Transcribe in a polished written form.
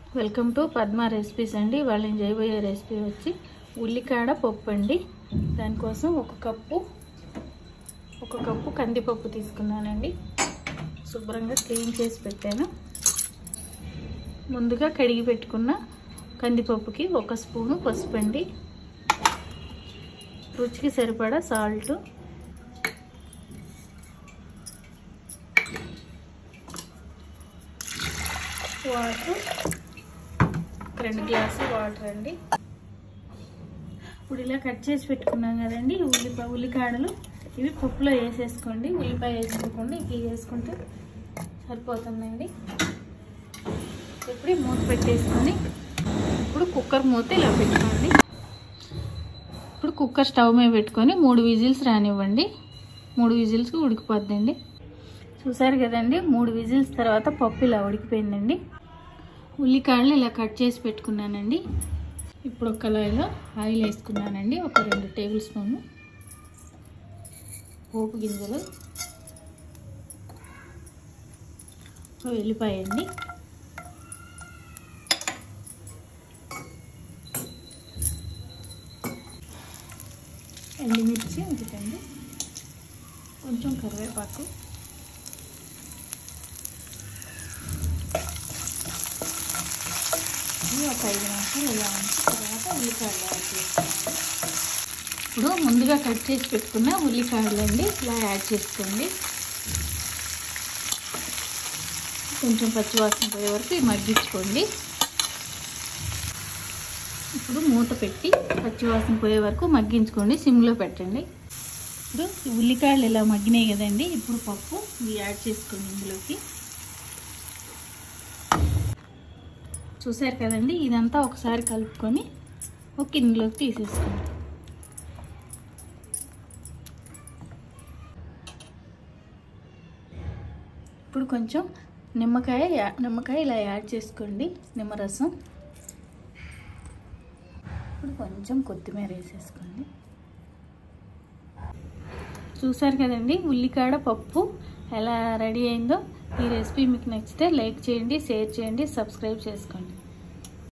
Welcome to Padma recipes అండి. ఇవాళ నేను చేయబోయే రెసిపీ వచ్చి ఉల్లికాడ పప్పు అండి. దానికోసం ఒక కప్పు కందిపప్పు తీసుకున్నానండి. శుభ్రంగా క్లీన్ చేసి పెట్టాను. ముందుగా కడిగి పెట్టుకున్న కందిపప్పుకి 1 స్పూను పసుపు అండి, రుచికి సరిపడా సాల్ట్, వాటర్, 2 గ్లాసులు వాటర్ అండి. ఇప్పుడు ఇలా కట్ చేసి పెట్టుకున్నాం కదండి ఉల్లికాడలు, ఇవి పప్పులో వేసేసుకోండి. ఉల్లిపాయ వేసుకోకుండా ఇవి వేసుకుంటే సరిపోతుందండి. ఇప్పుడు మూత పెట్టేసుకొని ఇప్పుడు కుక్కర్ మూత ఇలా పెట్టుకోండి. ఇప్పుడు కుక్కర్ స్టవ్ మీద పెట్టుకొని 3 విజిల్స్ రానివ్వండి. 3 విజిల్స్కి ఉడికిపోద్దండి. చూసారు కదండి, 3 విజిల్స్ తర్వాత పప్పు ఇలా ఉడికిపోయిందండి. ఉల్లికాడలు ఇలా కట్ చేసి పెట్టుకున్నానండి. ఇప్పుడు ఒక కళాయిలో ఆయిల్ వేసుకున్నానండి. ఒక 2 టేబుల్ స్పూన్లు పోపు గింజలు, ఒక వెల్లిపాయ అండి, ఎండుమిర్చి ఒకటండి, కొంచెం కరివేపాకు, ఒక 5 నిమిషాలు ఇలా ఉంచి తర్వాత ఉల్లికాడలు యాడ్ చేసుకోండి. ఇప్పుడు ముందుగా కట్ చేసి పెట్టుకున్న ఉల్లికాడలు అండి ఇలా యాడ్ చేసుకోండి. కొంచెం పచ్చివాసన పోయే వరకు మగ్గించుకోండి. ఇప్పుడు మూత పెట్టి పచ్చివాసన పోయే వరకు మగ్గించుకోండి, సిమ్లో పెట్టండి. ఇప్పుడు ఉల్లికాడలు ఇలా మగ్గినాయి కదండి. ఇప్పుడు పప్పు ఇవి యాడ్ చేసుకోండి ఇందులోకి. చూసారు కదండి, ఇదంతా ఒకసారి కలుపుకొని ఒక గిన్నెలోకి తీసేసుకోండి. ఇప్పుడు కొంచెం నిమ్మకాయ ఇలా యాడ్ చేసుకోండి, నిమ్మరసం. ఇప్పుడు కొంచెం కొత్తిమీర వేసేసుకోండి. చూసారు కదండి, ఉల్లికాడ పప్పు ఎలా రెడీ అయిందో. ఈ రెసిపీ మీకు నచ్చితే లైక్ చేయండి, షేర్ చేయండి, సబ్స్క్రైబ్ చేసుకోండి.